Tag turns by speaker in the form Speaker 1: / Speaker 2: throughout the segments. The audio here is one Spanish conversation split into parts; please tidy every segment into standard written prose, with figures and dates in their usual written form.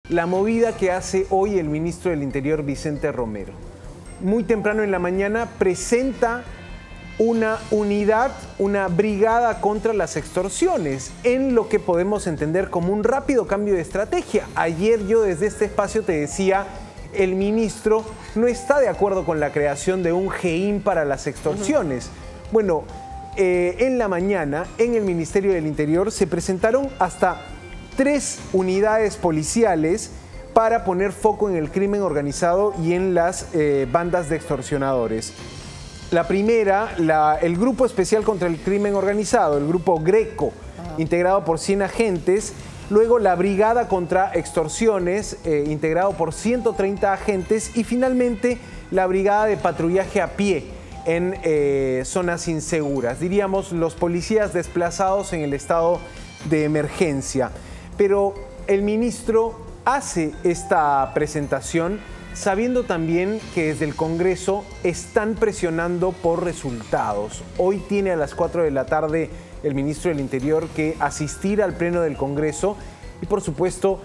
Speaker 1: la movida que hace hoy el ministro del Interior, Vicente Romero. Muy temprano en la mañana presenta una unidad, una brigada contra las extorsiones, en lo que podemos entender como un rápido cambio de estrategia. Ayer yo desde este espacio te decía, el ministro no está de acuerdo con la creación de un GEIN para las extorsiones. Bueno, en la mañana en el Ministerio del Interior se presentaron hasta 3 unidades policiales para poner foco en el crimen organizado y en las bandas de extorsionadores. La primera, el Grupo Especial contra el Crimen Organizado, el Grupo Greco, integrado por 100 agentes. Luego la Brigada contra Extorsiones, integrado por 130 agentes. Y finalmente la Brigada de Patrullaje a Pie en zonas inseguras. Diríamos los policías desplazados en el estado de emergencia. Pero el ministro hace esta presentación sabiendo también que desde el Congreso están presionando por resultados. Hoy tiene a las 4 de la tarde el ministro del Interior que asistir al pleno del Congreso y por supuesto,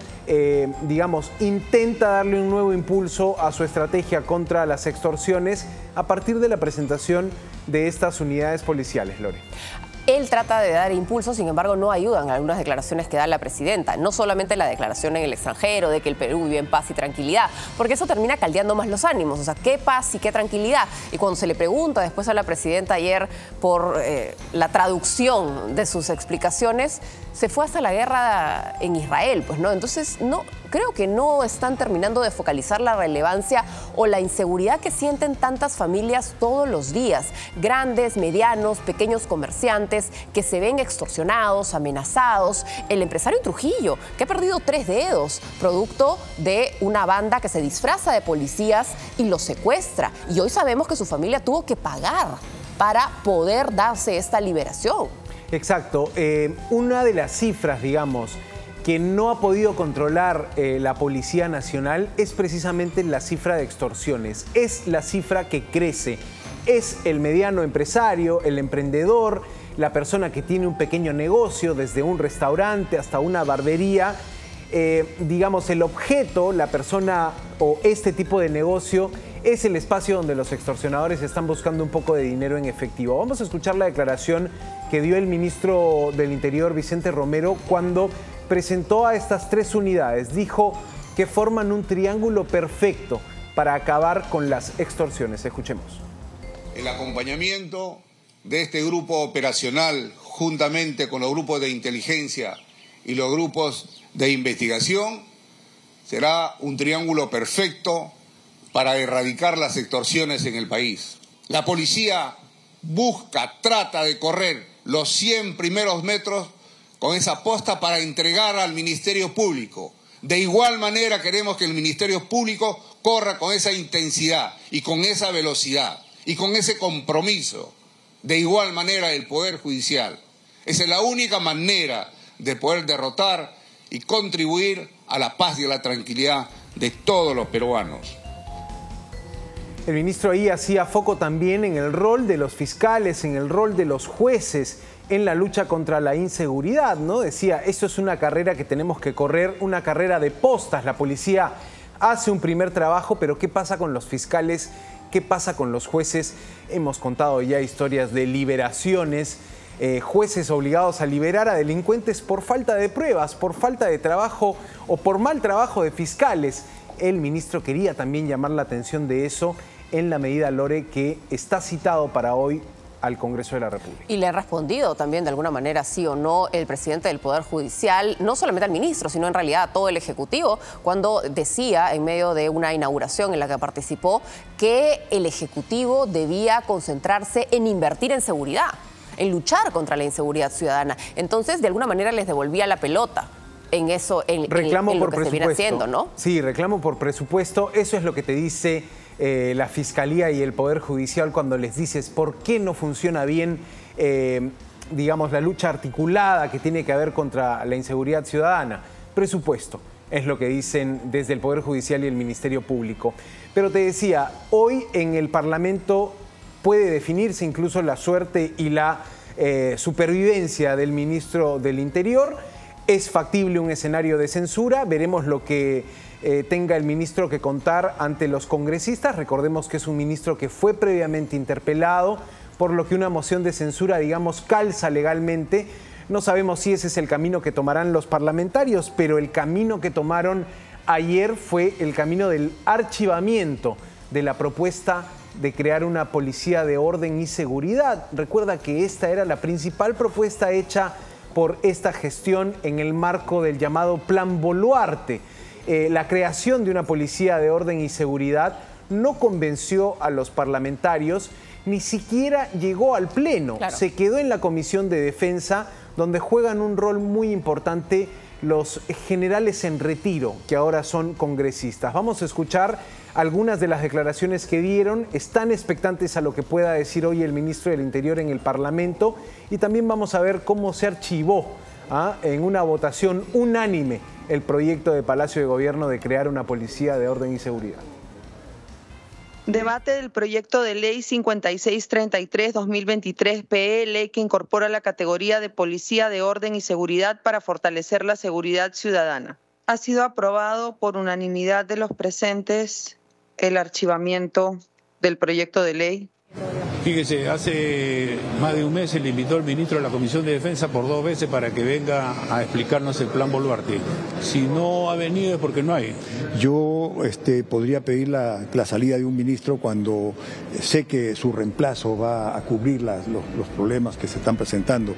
Speaker 1: intenta darle un nuevo impulso a su estrategia contra las extorsiones a partir de la presentación de estas unidades policiales, Lore.
Speaker 2: Él trata de dar impulso, sin embargo, no ayudan algunas declaraciones que da la presidenta. No solamente la declaración en el extranjero de que el Perú vive en paz y tranquilidad, porque eso termina caldeando más los ánimos. O sea, ¿qué paz y qué tranquilidad? Y cuando se le pregunta después a la presidenta ayer por la traducción de sus explicaciones, se fue hasta la guerra en Israel, pues, ¿no? Entonces, creo que no están terminando de focalizar la relevancia o la inseguridad que sienten tantas familias todos los días. Grandes, medianos, pequeños comerciantes que se ven extorsionados, amenazados. El empresario Trujillo, que ha perdido 3 dedos, producto de una banda que se disfraza de policías y los secuestra. Y hoy sabemos que su familia tuvo que pagar para poder darse esta liberación.
Speaker 1: Exacto. Una de las cifras, que no ha podido controlar la Policía Nacional es precisamente la cifra de extorsiones. Es la cifra que crece. Es el mediano empresario, el emprendedor, la persona que tiene un pequeño negocio, desde un restaurante hasta una barbería. El objeto, la persona o este tipo de negocio es el espacio donde los extorsionadores están buscando un poco de dinero en efectivo. Vamos a escuchar la declaración que dio el ministro del Interior, Vicente Romero, cuando presentó a estas 3 unidades. Dijo que forman un triángulo perfecto para acabar con las extorsiones. Escuchemos.
Speaker 3: El acompañamiento de este grupo operacional, juntamente con los grupos de inteligencia y los grupos de investigación, será un triángulo perfecto para erradicar las extorsiones en el país. La policía trata de correr los 100 primeros metros con esa posta para entregar al Ministerio Público. De igual manera queremos que el Ministerio Público corra con esa intensidad y con esa velocidad y con ese compromiso. De igual manera el Poder Judicial. Esa es la única manera de poder derrotar y contribuir a la paz y a la tranquilidad de todos los peruanos.
Speaker 1: El ministro ahí hacía foco también en el rol de los fiscales, en el rol de los jueces en la lucha contra la inseguridad, ¿no? Decía, esto es una carrera que tenemos que correr, una carrera de postas. La policía hace un primer trabajo, pero ¿qué pasa con los fiscales? ¿Qué pasa con los jueces? Hemos contado ya historias de liberaciones, jueces obligados a liberar a delincuentes por falta de pruebas, por falta de trabajo o por mal trabajo de fiscales. El ministro quería también llamar la atención de eso en la medida, Lore, que está citado para hoy al Congreso de la República.
Speaker 2: Y le ha respondido también de alguna manera, sí o no, el presidente del Poder Judicial, no solamente al ministro, sino en realidad a todo el Ejecutivo, cuando decía en medio de una inauguración en la que participó que el Ejecutivo debía concentrarse en invertir en seguridad, en luchar contra la inseguridad ciudadana. Entonces, de alguna manera les devolvía la pelota en eso, en lo que se viene haciendo, ¿no?
Speaker 1: Sí, reclamo por presupuesto. Eso es lo que te dice la Fiscalía y el Poder Judicial cuando les dices por qué no funciona bien, la lucha articulada que tiene que haber contra la inseguridad ciudadana. Presupuesto es lo que dicen desde el Poder Judicial y el Ministerio Público. Pero te decía, hoy en el Parlamento puede definirse incluso la suerte y la supervivencia del ministro del Interior. Es factible un escenario de censura, veremos lo que tenga el ministro que contar ante los congresistas. Recordemos que es un ministro que fue previamente interpelado, por lo que una moción de censura, digamos, calza legalmente. No sabemos si ese es el camino que tomarán los parlamentarios, pero el camino que tomaron ayer fue el camino del archivamiento de la propuesta de crear una policía de orden y seguridad. Recuerda que esta era la principal propuesta hecha por esta gestión en el marco del llamado Plan Boluarte. La creación de una policía de orden y seguridad no convenció a los parlamentarios, ni siquiera llegó al Pleno.
Speaker 2: Claro.
Speaker 1: Se quedó en la Comisión de Defensa, donde juegan un rol muy importante los generales en retiro, que ahora son congresistas. Vamos a escuchar algunas de las declaraciones que dieron. Están expectantes a lo que pueda decir hoy el ministro del Interior en el Parlamento, y también vamos a ver cómo se archivó en una votación unánime el proyecto de Palacio de Gobierno de crear una policía de orden y seguridad.
Speaker 4: Debate del proyecto de ley 5633-2023 PL que incorpora la categoría de Policía de Orden y Seguridad para fortalecer la seguridad ciudadana. Ha sido aprobado por unanimidad de los presentes el archivamiento del proyecto de ley.
Speaker 5: Fíjese, hace más de un mes se le invitó al ministro a la Comisión de Defensa por 2 veces para que venga a explicarnos el Plan Boluarte. Si no ha venido es porque no hay.
Speaker 6: Yo podría pedir la salida de un ministro cuando sé que su reemplazo va a cubrir los problemas que se están presentando.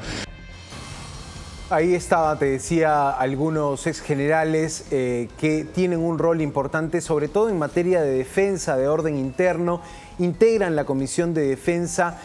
Speaker 1: Ahí estaba, te decía, algunos exgenerales que tienen un rol importante, sobre todo en materia de defensa, de orden interno, integran la Comisión de Defensa.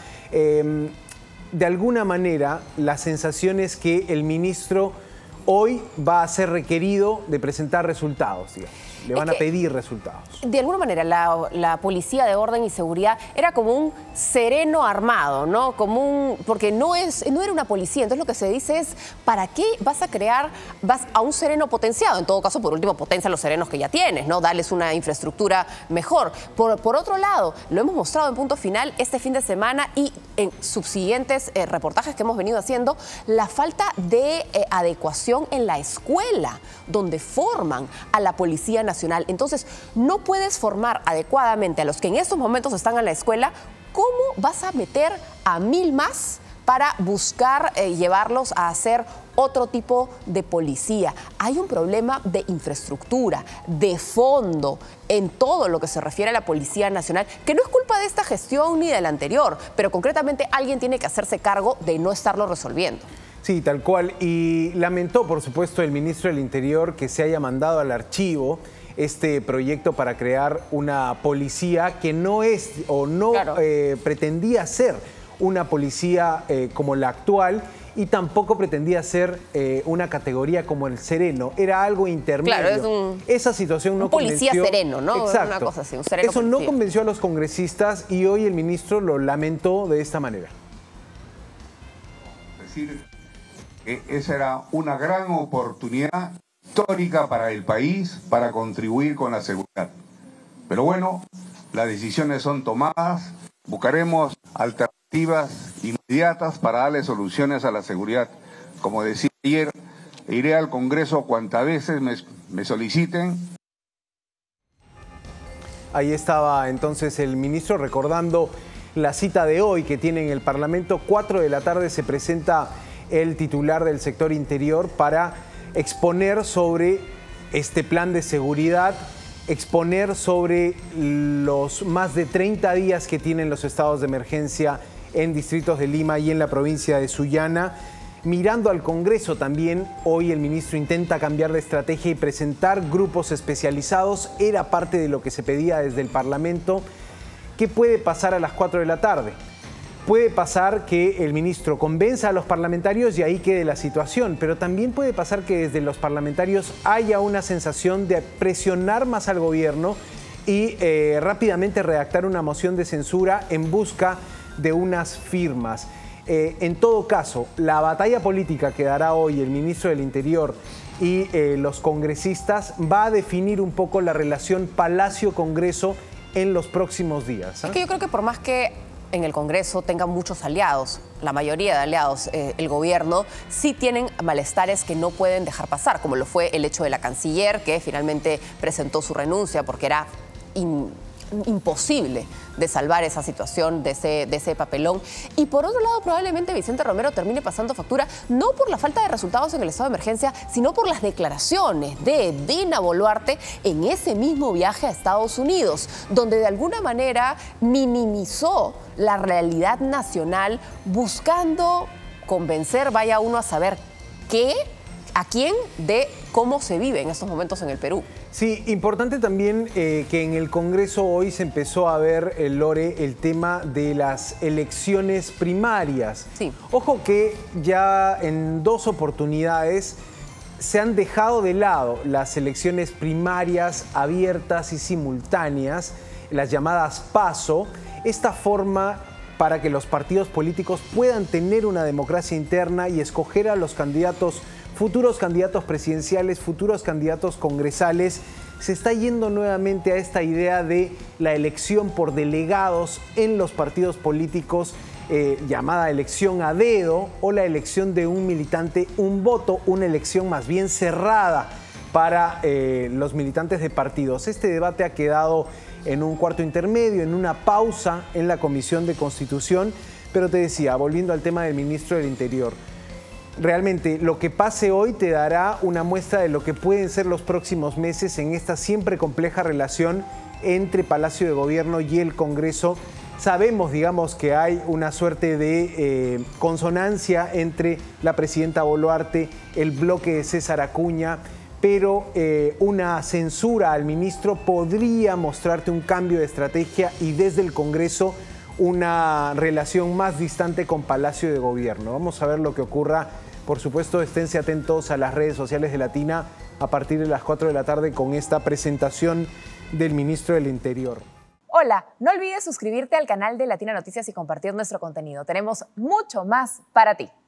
Speaker 1: De alguna manera, la sensación es que el ministro hoy va a ser requerido de presentar resultados, digamos. Le van a pedir resultados.
Speaker 2: De alguna manera, la policía de orden y seguridad era como un sereno armado, ¿no? Porque no era una policía. Entonces lo que se dice es, ¿para qué vas a un sereno potenciado? En todo caso, por último, potencia los serenos que ya tienes, ¿no? Darles una infraestructura mejor. Por otro lado, lo hemos mostrado en Punto Final este fin de semana y en subsiguientes reportajes que hemos venido haciendo, la falta de adecuación en la escuela, donde forman a la Policía Nacional. Entonces, no puedes formar adecuadamente a los que en estos momentos están en la escuela. ¿Cómo vas a meter a 1000 más para buscar llevarlos a hacer otro tipo de policía? Hay un problema de infraestructura, de fondo, en todo lo que se refiere a la Policía Nacional, que no es culpa de esta gestión ni de la anterior, pero concretamente alguien tiene que hacerse cargo de no estarlo resolviendo.
Speaker 1: Sí, tal cual. Y lamentó, por supuesto, el ministro del Interior que se haya mandado al archivo este proyecto para crear una policía que no es o no pretendía ser una policía como la actual, y tampoco pretendía ser una categoría como el sereno. Era algo intermedio.
Speaker 2: Claro,
Speaker 1: esa situación no
Speaker 2: policía
Speaker 1: convenció.
Speaker 2: sereno, ¿no?
Speaker 1: Exacto.
Speaker 2: Una cosa así, un sereno
Speaker 1: Eso
Speaker 2: policía.
Speaker 1: no convenció a los congresistas y hoy el ministro lo lamentó de esta manera.
Speaker 3: Decir que esa era una gran oportunidad histórica para el país para contribuir con la seguridad. Pero bueno, las decisiones son tomadas, buscaremos alternativas inmediatas para darle soluciones a la seguridad. Como decía ayer, iré al Congreso cuantas veces me soliciten.
Speaker 1: Ahí estaba entonces el ministro recordando la cita de hoy que tiene en el Parlamento. 4 de la tarde se presenta el titular del sector interior para exponer sobre este plan de seguridad, exponer sobre los más de 30 días que tienen los estados de emergencia en distritos de Lima y en la provincia de Sullana. Mirando al Congreso también, hoy el ministro intenta cambiar de estrategia y presentar grupos especializados. Era parte de lo que se pedía desde el Parlamento. ¿Qué puede pasar a las 4 de la tarde? Puede pasar que el ministro convenza a los parlamentarios y ahí quede la situación, pero también puede pasar que desde los parlamentarios haya una sensación de presionar más al gobierno y rápidamente redactar una moción de censura en busca de unas firmas. En todo caso, la batalla política que dará hoy el ministro del Interior y los congresistas va a definir un poco la relación Palacio-Congreso en los próximos días.
Speaker 2: Es que yo creo que por más que en el Congreso tenga muchos aliados, la mayoría de aliados, el gobierno, sí tienen malestares que no pueden dejar pasar, como lo fue el hecho de la canciller, que finalmente presentó su renuncia porque era imposible de salvar esa situación de ese papelón. Y por otro lado, probablemente Vicente Romero termine pasando factura, no por la falta de resultados en el estado de emergencia, sino por las declaraciones de Dina Boluarte en ese mismo viaje a Estados Unidos, donde de alguna manera minimizó la realidad nacional, buscando convencer, vaya uno a saber a quién, de cómo se vive en estos momentos en el Perú.
Speaker 1: Sí, importante también que en el Congreso hoy se empezó a ver, Lore, el tema de las elecciones primarias.
Speaker 2: Sí.
Speaker 1: Ojo que ya en 2 oportunidades se han dejado de lado las elecciones primarias abiertas y simultáneas, las llamadas PASO, esta forma para que los partidos políticos puedan tener una democracia interna y escoger a los candidatos, futuros candidatos presidenciales, futuros candidatos congresales. Se está yendo nuevamente a esta idea de la elección por delegados en los partidos políticos, llamada elección a dedo, o la elección de un militante, un voto, una elección más bien cerrada para los militantes de partidos. Este debate ha quedado en un cuarto intermedio, en una pausa en la Comisión de Constitución, pero te decía, volviendo al tema del ministro del Interior, realmente lo que pase hoy te dará una muestra de lo que pueden ser los próximos meses en esta siempre compleja relación entre Palacio de Gobierno y el Congreso. Sabemos, digamos, que hay una suerte de consonancia entre la presidenta Boluarte, el bloque de César Acuña, pero una censura al ministro podría mostrarte un cambio de estrategia y desde el Congreso una relación más distante con Palacio de Gobierno. Vamos a ver lo que ocurra. Por supuesto, esténse atentos a las redes sociales de Latina a partir de las 4 de la tarde con esta presentación del ministro del Interior.
Speaker 7: Hola, no olvides suscribirte al canal de Latina Noticias y compartir nuestro contenido. Tenemos mucho más para ti.